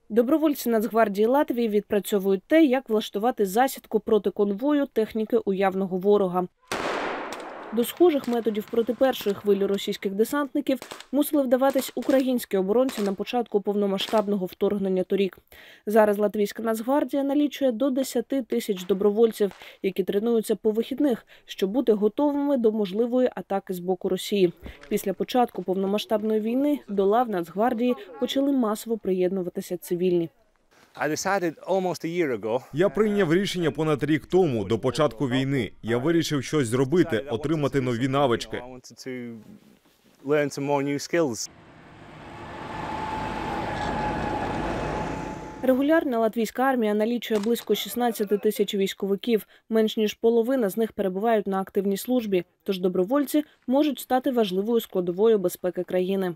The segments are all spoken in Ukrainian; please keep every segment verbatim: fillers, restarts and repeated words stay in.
Добровольці Нацгвардії Латвії відпрацьовують те, як влаштувати засідку проти конвою техніки уявного ворога. До схожих методів проти першої хвилі російських десантників мусили вдаватись українські оборонці на початку повномасштабного вторгнення торік. Зараз Латвійська Нацгвардія налічує до десяти тисяч добровольців, які тренуються по вихідних, щоб бути готовими до можливої атаки з боку Росії. Після початку повномасштабної війни до лав Нацгвардії почали масово приєднуватися цивільні. Я прийняв рішення понад рік тому, до початку війни. Я вирішив щось зробити, отримати нові навички. Регулярна латвійська армія налічує близько шістнадцяти тисяч військовиків. Менш ніж половина з них перебувають на активній службі. Тож добровольці можуть стати важливою складовою безпеки країни.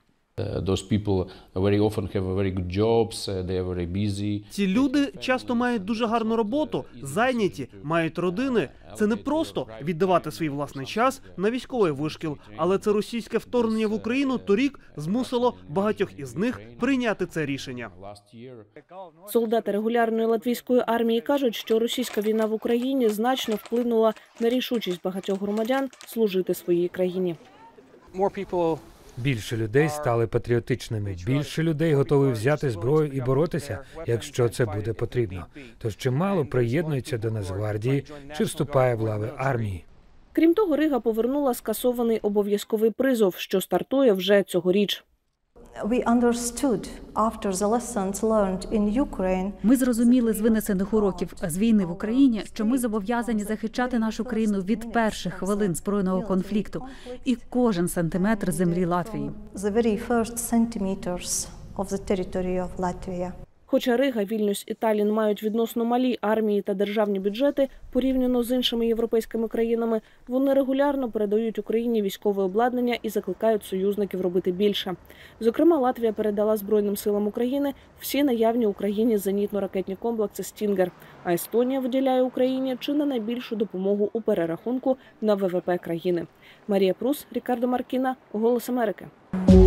Ці люди часто мають дуже гарну роботу, зайняті, мають родини. Це не просто віддавати свій власний час на військовий вишкіл, але це російське вторгнення в Україну торік змусило багатьох із них прийняти це рішення. Солдати регулярної латвійської армії кажуть, що російська війна в Україні значно вплинула на рішучість багатьох громадян служити своїй країні. Більше людей стали патріотичними, більше людей готові взяти зброю і боротися, якщо це буде потрібно. Тож чимало приєднується до Нацгвардії чи вступає в лави армії. Крім того, Рига повернула скасований обов'язковий призов, що стартує вже цьогоріч. Ми зрозуміли з винесених уроків з війни в Україні, що ми зобов'язані захищати нашу країну від перших хвилин збройного конфлікту і кожен сантиметр землі Латвії. Хоча Рига, Вільнюс і Таллін мають відносно малі армії та державні бюджети, порівняно з іншими європейськими країнами, вони регулярно передають Україні військове обладнання і закликають союзників робити більше. Зокрема, Латвія передала Збройним силам України всі наявні Україні зенітно-ракетні комплекси «Стінгер», а Естонія виділяє Україні чи не найбільшу допомогу у перерахунку на ВВП країни. Марія Прус, Рікардо Маркіна, «Голос Америки».